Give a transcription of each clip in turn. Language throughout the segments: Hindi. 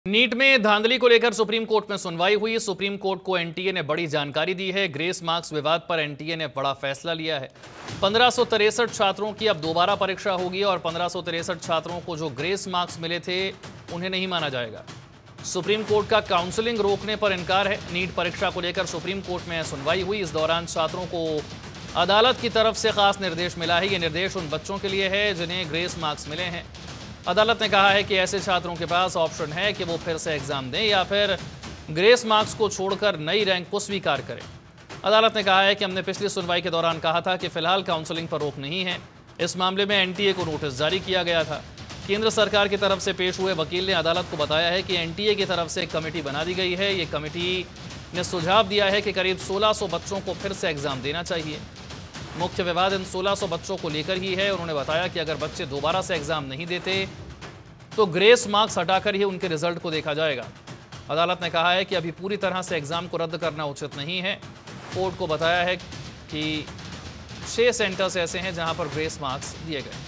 नीट में धांधली को लेकर सुप्रीम कोर्ट में सुनवाई हुई। सुप्रीम कोर्ट को एनटीए ने बड़ी जानकारी दी है। ग्रेस मार्क्स विवाद पर एनटीए ने बड़ा फैसला लिया है। 1563 छात्रों की अब दोबारा परीक्षा होगी और 1563 छात्रों को जो ग्रेस मार्क्स मिले थे उन्हें नहीं माना जाएगा। सुप्रीम कोर्ट का काउंसलिंग रोकने पर इनकार है। नीट परीक्षा को लेकर सुप्रीम कोर्ट में सुनवाई हुई। इस दौरान छात्रों को अदालत की तरफ से खास निर्देश मिला है। ये निर्देश उन बच्चों के लिए है जिन्हें ग्रेस मार्क्स मिले हैं। अदालत ने कहा है कि ऐसे छात्रों के पास ऑप्शन है कि वो फिर से एग्जाम दें या फिर ग्रेस मार्क्स को छोड़कर नई रैंक को स्वीकार करें। अदालत ने कहा है कि हमने पिछली सुनवाई के दौरान कहा था कि फिलहाल काउंसलिंग पर रोक नहीं है। इस मामले में एनटीए को नोटिस जारी किया गया था। केंद्र सरकार की तरफ से पेश हुए वकील ने अदालत को बताया है कि एनटीए की तरफ से एक कमेटी बना दी गई है। ये कमेटी ने सुझाव दिया है कि करीब 1600 बच्चों को फिर से एग्जाम देना चाहिए। मुख्य विवाद इन 1600 बच्चों को लेकर ही है। उन्होंने बताया कि अगर बच्चे दोबारा से एग्जाम नहीं देते तो ग्रेस मार्क्स हटाकर ही उनके रिजल्ट को देखा जाएगा। अदालत ने कहा है कि अभी पूरी तरह से एग्जाम को रद्द करना उचित नहीं है। कोर्ट को बताया है कि 6 सेंटर्स ऐसे हैं जहां पर ग्रेस मार्क्स दिए गए।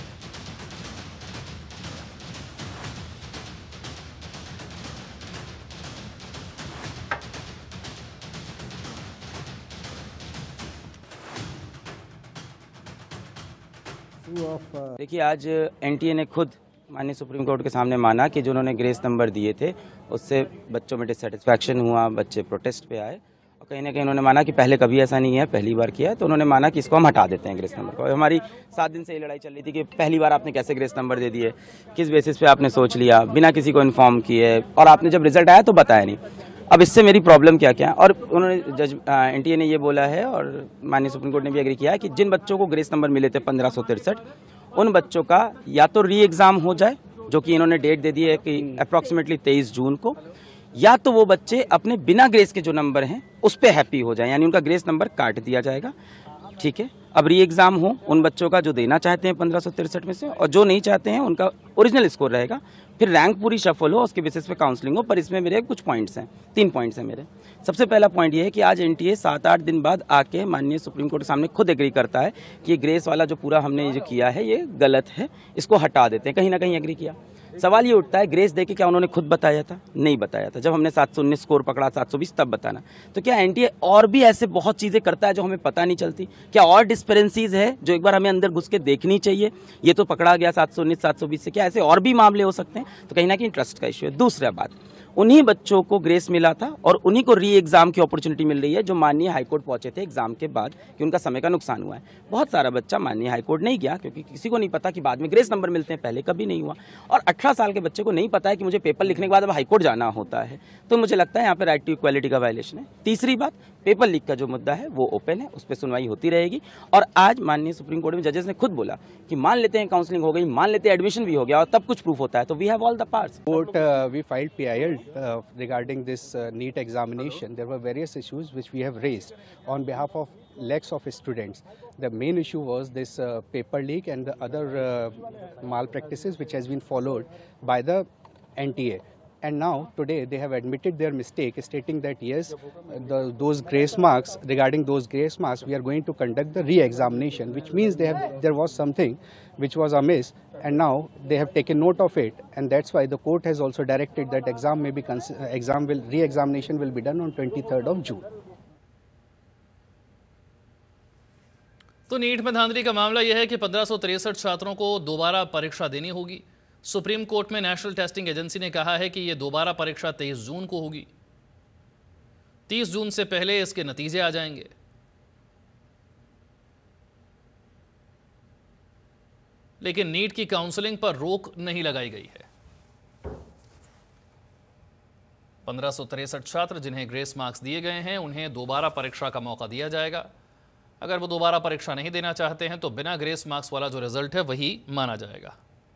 देखिए, आज एनटीए ने खुद माननीय सुप्रीम कोर्ट के सामने माना कि जो उन्होंने ग्रेस नंबर दिए थे उससे बच्चों में डिससेटिस्फैक्शन हुआ, बच्चे प्रोटेस्ट पे आए और कहीं ना कहीं उन्होंने माना कि पहले कभी ऐसा नहीं है, पहली बार किया है, तो उन्होंने माना कि इसको हम हटा देते हैं ग्रेस नंबर को। हमारी 7 दिन से ये लड़ाई चल रही थी कि पहली बार आपने कैसे ग्रेस नंबर दे दिए, किस बेसिस पे आपने सोच लिया, बिना किसी को इन्फॉर्म किए, और आपने जब रिजल्ट आया तो बताया नहीं। अब इससे मेरी प्रॉब्लम क्या क्या है, और उन्होंने जज एनटीए ने ये बोला है और माननीय सुप्रीम कोर्ट ने भी एग्री किया है कि जिन बच्चों को ग्रेस नंबर मिले थे 1563, उन बच्चों का या तो री एग्जाम हो जाए, जो कि इन्होंने डेट दे दी है कि अप्रॉक्सीमेटली 23 जून को, या तो वो बच्चे अपने बिना ग्रेस के जो नंबर हैं उस पे हैप्पी हो जाए, यानी उनका ग्रेस नंबर काट दिया जाएगा। ठीक है, अब री एग्जाम हो उन बच्चों का जो देना चाहते हैं 1563 में से, और जो नहीं चाहते हैं उनका ओरिजिनल स्कोर रहेगा। फिर रैंक पूरी शफल हो, उसके बेसिस पे काउंसलिंग हो। पर इसमें मेरे कुछ पॉइंट्स हैं, 3 पॉइंट्स हैं मेरे। सबसे पहला पॉइंट ये है कि आज एनटीए 7-8 दिन बाद आके माननीय सुप्रीम कोर्ट के सामने खुद एग्री करता है कि ये ग्रेस वाला जो पूरा हमने जो किया है ये गलत है, इसको हटा देते हैं। कहीं ना कहीं एग्री किया। सवाल ये उठता है, ग्रेस देके क्या उन्होंने खुद बताया था? नहीं बताया था। जब हमने 719 स्कोर पकड़ा, 720 तब बताना। तो क्या एनटीए और भी ऐसे बहुत चीजें करता है जो हमें पता नहीं चलती? क्या और डिस्पेरेंसीज है जो एक बार हमें अंदर घुस के देखनी चाहिए? ये तो पकड़ा गया 719 720 से, क्या ऐसे और भी मामले हो सकते हैं? तो कहीं ना कहीं ट्रस्ट का इश्यू है। दूसरा बात, उन्हीं बच्चों को ग्रेस मिला था और उन्हीं को री एग्जाम की अपॉर्चुनिटी मिल रही है जो माननीय हाईकोर्ट पहुंचे थे एग्जाम के बाद कि उनका समय का नुकसान हुआ है। बहुत सारा बच्चा माननीय हाईकोर्ट नहीं गया क्योंकि किसी को नहीं पता कि बाद में ग्रेस नंबर मिलते हैं, पहले कभी नहीं हुआ। और 18 साल के बच्चे को नहीं पता है कि मुझे पेपर लिखने के बाद अब हाईकोर्ट जाना होता है। तो मुझे लगता है यहाँ पे राइट टू इक्वालिटी का वायलेशन है। तीसरी बात, पेपर लीक का जो मुद्दा है वो ओपन है, उस पर सुनवाई होती रहेगी। और आज माननीय सुप्रीम कोर्ट में जजेस ने खुद बोला कि मान लेते हैं काउंसलिंग हो गई, मान लेते हैं एडमिशन भी हो गया और तब कुछ प्रूफ होता है, तो we have all the parts. Court, we filed PIL regarding this NEET examination. There were various issues which we have raised on behalf of lakhs of students. The main issue was this paper leak and the other malpractices which has been followed by the NTA. And now today they have admitted their mistake, stating that yes, those grace marks, regarding those grace marks, we are going to conduct the re-examination, which means there was something which was amiss, and now they have taken note of it, and that's why the court has also directed that re-examination will be done on 23rd of June. तो नीट में धांधली का मामला यह है कि 1563 छात्रों को दोबारा परीक्षा देनी होगी। सुप्रीम कोर्ट में नेशनल टेस्टिंग एजेंसी ने कहा है कि यह दोबारा परीक्षा 23 जून को होगी। 30 जून से पहले इसके नतीजे आ जाएंगे। लेकिन नीट की काउंसलिंग पर रोक नहीं लगाई गई है। 1563 छात्र जिन्हें ग्रेस मार्क्स दिए गए हैं उन्हें दोबारा परीक्षा का मौका दिया जाएगा। अगर वो दोबारा परीक्षा नहीं देना चाहते हैं तो बिना ग्रेस मार्क्स वाला जो रिजल्ट है वही माना जाएगा।